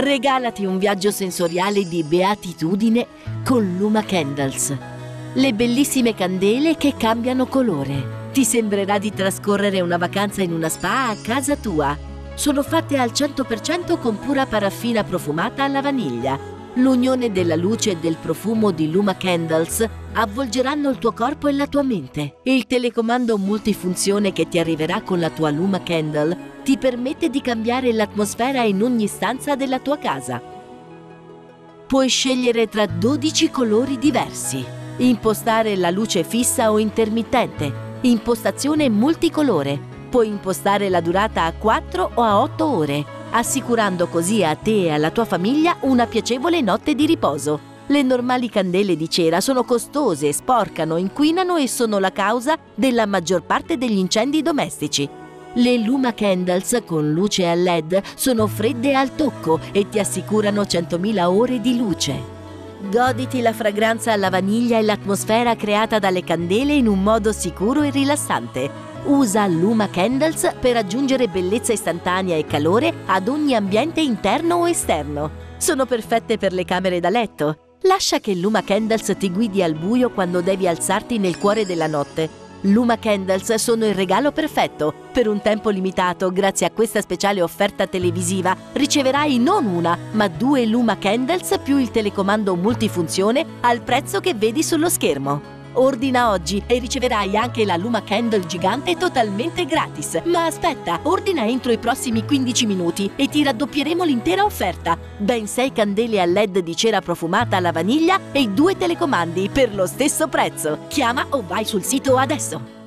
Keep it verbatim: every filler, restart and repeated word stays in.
Regalati un viaggio sensoriale di beatitudine con Luma Candles. Le bellissime candele che cambiano colore. Ti sembrerà di trascorrere una vacanza in una spa a casa tua. Sono fatte al cento per cento con pura paraffina profumata alla vaniglia. L'unione della luce e del profumo di Luma Candles avvolgeranno il tuo corpo e la tua mente. Il telecomando multifunzione che ti arriverà con la tua Luma Candle ti permette di cambiare l'atmosfera in ogni stanza della tua casa. Puoi scegliere tra dodici colori diversi, impostare la luce fissa o intermittente, impostazione multicolore. Puoi impostare la durata a quattro o a otto ore, assicurando così a te e alla tua famiglia una piacevole notte di riposo. Le normali candele di cera sono costose, sporcano, inquinano e sono la causa della maggior parte degli incendi domestici. Le Luma Candles con luce a L E D sono fredde al tocco e ti assicurano centomila ore di luce. Goditi la fragranza alla vaniglia e l'atmosfera creata dalle candele in un modo sicuro e rilassante. Usa Luma Candles per aggiungere bellezza istantanea e calore ad ogni ambiente interno o esterno. Sono perfette per le camere da letto. Lascia che Luma Candles ti guidi al buio quando devi alzarti nel cuore della notte. Luma Candles sono il regalo perfetto. Per un tempo limitato, grazie a questa speciale offerta televisiva, riceverai non una, ma due Luma Candles più il telecomando multifunzione al prezzo che vedi sullo schermo. Ordina oggi e riceverai anche la Luma Candle gigante totalmente gratis. Ma aspetta, ordina entro i prossimi quindici minuti e ti raddoppieremo l'intera offerta. Ben sei candele a L E D di cera profumata alla vaniglia e due telecomandi per lo stesso prezzo. Chiama o vai sul sito adesso.